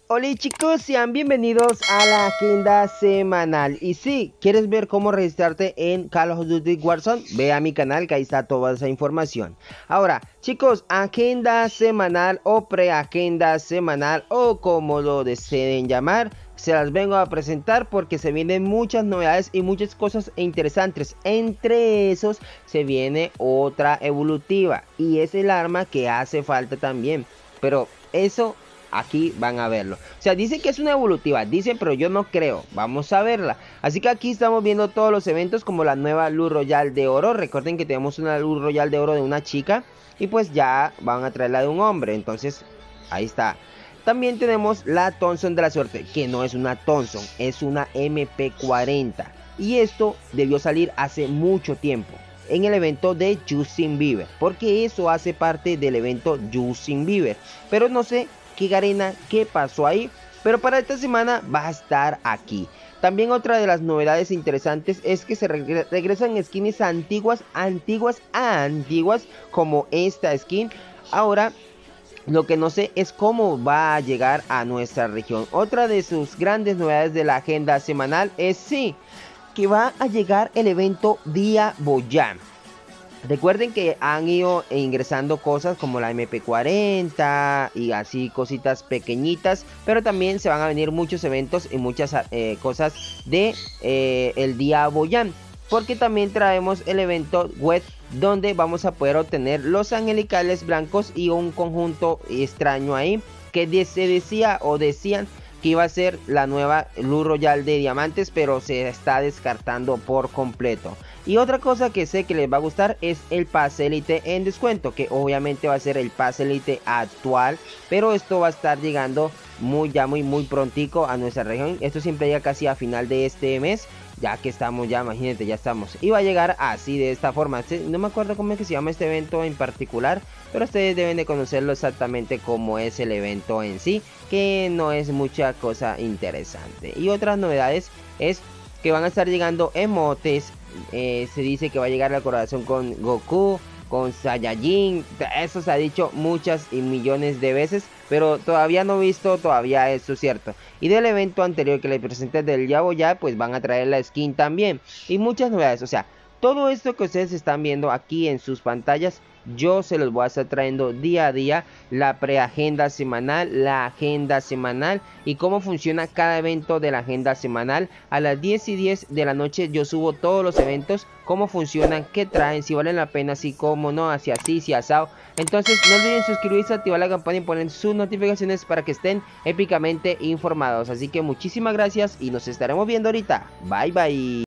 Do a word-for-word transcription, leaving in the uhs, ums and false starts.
Hola chicos, sean bienvenidos a la agenda semanal. Y si quieres ver cómo registrarte en Call of Duty Warzone, ve a mi canal que ahí está toda esa información. Ahora chicos, agenda semanal o preagenda semanal o como lo deseen llamar, se las vengo a presentar porque se vienen muchas novedades y muchas cosas interesantes. Entre esos se viene otra evolutiva y es el arma que hace falta también. Pero eso aquí van a verlo. O sea, dice que es una evolutiva, dice, pero yo no creo. Vamos a verla. Así que aquí estamos viendo todos los eventos como la nueva Luz Royal de Oro. Recuerden que tenemos una Luz Royal de Oro de una chica y pues ya van a traer la de un hombre. Entonces, ahí está. También tenemos la Thompson de la suerte, que no es una Thompson, es una M P cuarenta. Y esto debió salir hace mucho tiempo en el evento de Justin Bieber, porque eso hace parte del evento Justin Bieber. Pero no sé qué Garena, qué pasó ahí, pero para esta semana va a estar aquí. También otra de las novedades interesantes es que se regre regresan skins antiguas, antiguas, antiguas, como esta skin. Ahora lo que no sé es cómo va a llegar a nuestra región. Otra de sus grandes novedades de la agenda semanal es sí, que va a llegar el evento Día Boyán. Recuerden que han ido ingresando cosas como la M P cuarenta y así cositas pequeñitas, pero también se van a venir muchos eventos y muchas eh, cosas de eh, el Día Boyán, porque también traemos el evento web donde vamos a poder obtener los angelicales blancos y un conjunto extraño ahí que se decía o decían que iba a ser la nueva Luz Royal de diamantes, pero se está descartando por completo. Y otra cosa que sé que les va a gustar es el pase elite en descuento, que obviamente va a ser el pase elite actual, pero esto va a estar llegando muy ya muy muy prontico a nuestra región. Esto siempre llega casi a final de este mes, ya que estamos ya, imagínate, ya estamos. Y va a llegar así, de esta forma. No me acuerdo cómo es que se llama este evento en particular, pero ustedes deben de conocerlo exactamente cómo es el evento en sí, que no es mucha cosa interesante. Y otras novedades es que van a estar llegando emotes. Eh, se dice que va a llegar la colaboración con Goku, con Saiyajin. Eso se ha dicho muchas y millones de veces, pero todavía no he visto todavía eso cierto. Y del evento anterior que les presenté del Yabo ya, pues van a traer la skin también y muchas novedades. O sea, todo esto que ustedes están viendo aquí en sus pantallas, yo se los voy a estar trayendo día a día, la preagenda semanal, la agenda semanal y cómo funciona cada evento de la agenda semanal. A las diez y diez de la noche yo subo todos los eventos, cómo funcionan, qué traen, si valen la pena, si como no, así así, si asado. Entonces no olviden suscribirse, activar la campana y poner sus notificaciones para que estén épicamente informados. Así que muchísimas gracias y nos estaremos viendo ahorita. Bye bye.